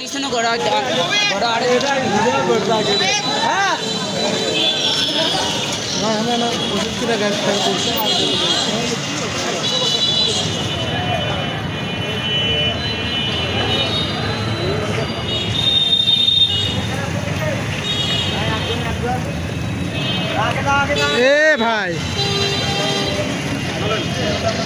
দিছেন গড়া গড়া আড়ে ভিডিও করতে আগে হ্যাঁ না না ওষুধ কিনা গাছ খাই করছে ए भाई